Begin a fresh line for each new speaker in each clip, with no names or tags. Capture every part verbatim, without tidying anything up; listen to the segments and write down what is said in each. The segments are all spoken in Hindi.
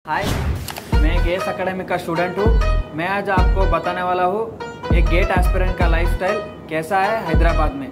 हाय, मैं गेस एकेडमी का स्टूडेंट हूँ। मैं आज आपको बताने वाला हूँ एक गेट एस्पिरेंट का लाइफस्टाइल कैसा है हैदराबाद में।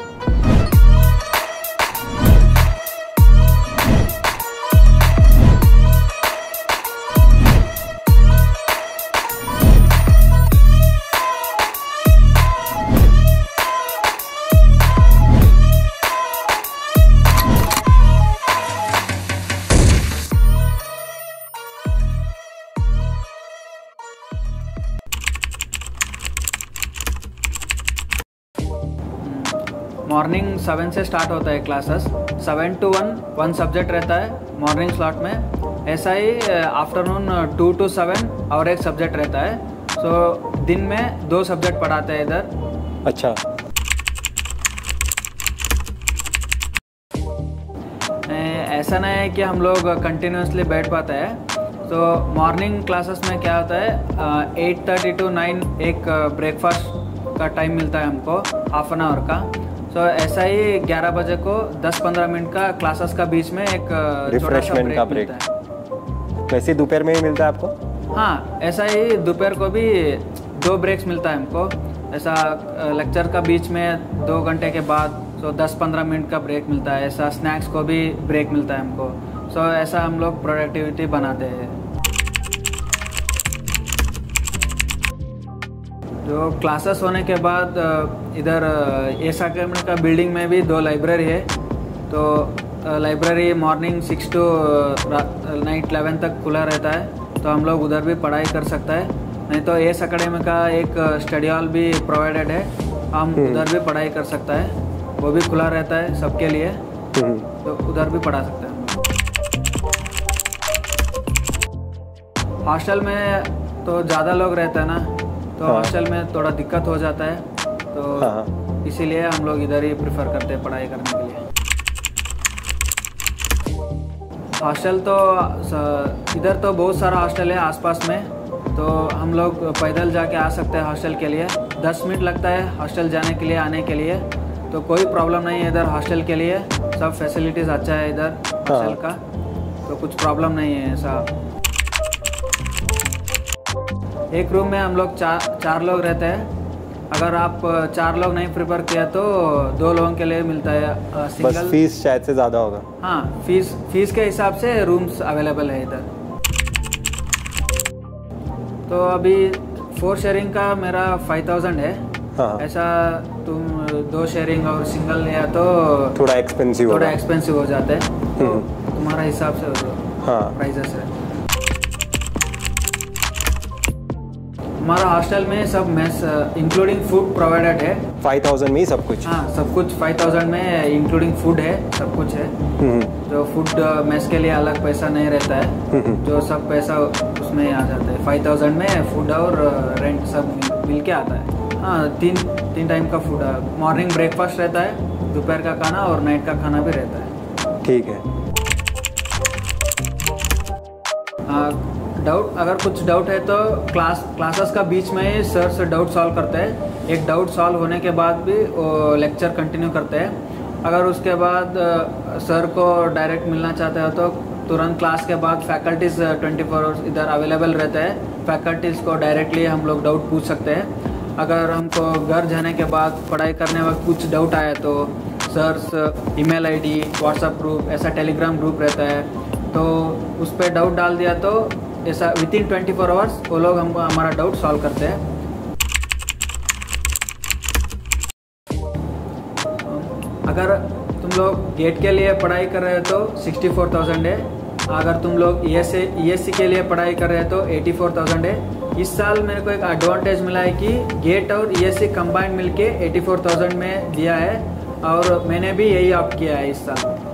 मॉर्निंग सेवन से स्टार्ट होता है classes. Seven to one one subject रहता है मॉर्निंग स्लॉट में। ऐसा ही आफ्टरनून टू टू सेवन और एक सब्जेक्ट रहता है। सो so, दिन में दो सब्जेक्ट पढ़ाते हैं इधर।
अच्छा।
ऐसा नहीं है कि हम लोग कंटिन्यूसली बैठ पाते हैं। तो मॉर्निंग क्लासेस में क्या होता है, एट थर्टी टू नाइन एक ब्रेकफास्ट का टाइम मिलता है हमको, हाफ एन आवर का। तो so, ऐसा ही ग्यारह बजे को दस पंद्रह मिनट का क्लासेस का बीच में एक
रिफ्रेशमेंट का ब्रेक मिलता है। वैसे दोपहर में ही मिलता है आपको?
हाँ, ऐसा ही दोपहर को भी दो ब्रेक्स मिलता है हमको। ऐसा लेक्चर का बीच में दो घंटे के बाद तो दस पंद्रह मिनट का ब्रेक मिलता है। ऐसा स्नैक्स को भी ब्रेक मिलता है हमको। सो so, ऐसा हम लोग प्रोडक्टिविटी बनाते हैं। जो क्लासेस होने के बाद इधर एस एकेडमी का बिल्डिंग में भी दो लाइब्रेरी है। तो library morning six to night eleven तक खुला रहता है। तो हम लोग उधर भी पढ़ाई कर सकते हैं। नहीं तो एस एकेडमी का एक स्टडी हॉल भी प्रोवाइडेड है, हम उधर भी पढ़ाई कर सकते हैं। वो भी खुला रहता है सबके लिए, तो उधर भी पढ़ा सकते हैं। हॉस्टल में तो ज़्यादा लोग रहते हैं ना, तो
हाँ।
हॉस्टल में थोड़ा दिक्कत हो जाता है। तो
हाँ।
इसीलिए हम लोग इधर ही प्रेफर करते हैं पढ़ाई करने के लिए। हॉस्टल तो इधर तो बहुत सारा हॉस्टल है आसपास में। तो हम लोग पैदल जाके आ सकते हैं हॉस्टल के लिए। दस मिनट लगता है हॉस्टल जाने के लिए, आने के लिए। तो कोई प्रॉब्लम नहीं है इधर हॉस्टल के लिए। सब फैसिलिटीज़ अच्छा है इधर हॉस्टल का, तो कुछ प्रॉब्लम नहीं है ऐसा। एक रूम में हम लोग चार चार लोग रहते हैं। अगर आप चार लोग नहीं प्रिपेयर किया तो दो लोगों के लिए मिलता है सिंगल।
बस फीस शायद से ज़्यादा होगा।
हाँ, फीस फीस के हिसाब से रूम्स अवेलेबल है इधर। तो अभी फोर शेयरिंग का मेरा फाइव थाउजेंड है।
हाँ।
ऐसा तुम दो शेयरिंग और सिंगल लिया तो
थोड़ा एक्सपेंसिव
थोड़ा एक्सपेंसिव हो जाता है। तो तुम्हारा हिसाब से
हाँ
प्राइजेस है। हमारा हॉस्टल में सब मेस इंक्लूडिंग फूड प्रोवाइडेड है।
फाइव थाउजेंड में ही सब कुछ?
हाँ, सब कुछ फाइव थाउजेंड में इंक्लूडिंग फूड है, सब कुछ है। जो फूड मेस के लिए अलग पैसा नहीं रहता है, जो सब पैसा उसमें आ जाता है। फाइव थाउजेंड में फूड और रेंट सब मिल के आता है। हाँ, तीन तीन टाइम का फूड है। मॉर्निंग ब्रेकफास्ट रहता है, दोपहर का खाना और नाइट का खाना भी रहता है।
ठीक है।
डाउट अगर कुछ डाउट है तो क्लास क्लासेस का बीच में ही सर से डाउट सॉल्व करते हैं। एक डाउट सॉल्व होने के बाद भी वो लेक्चर कंटिन्यू करते हैं। अगर उसके बाद सर को डायरेक्ट मिलना चाहते हो तो तुरंत क्लास के बाद फैकल्टीज़ ट्वेंटी फोर आवर्स इधर अवेलेबल रहते हैं। फैकल्टीज़ को डायरेक्टली हम लोग डाउट पूछ सकते हैं। अगर हमको घर जाने के बाद पढ़ाई करने वक्त कुछ डाउट आया तो sirs email ID, WhatsApp group, ऐसा टेलीग्राम ग्रुप रहता है, तो उस पर डाउट डाल दिया तो ऐसा within twenty four hours वो लोग हमको हमारा डाउट सॉल्व करते हैं। अगर तुम लोग गेट के लिए पढ़ाई कर रहे हो तो सिक्सटी फोर थाउजेंड है। अगर तुम लोग ई एस ई एस सी के लिए पढ़ाई कर रहे हो तो एटी फोर थाउजेंड है। इस साल मेरे को एक एडवांटेज मिला है कि गेट और ई एस सी कंबाइंड मिलके एटी फोर थाउजेंड में दिया है, और मैंने भी यही ऑप्ट किया है इस साल।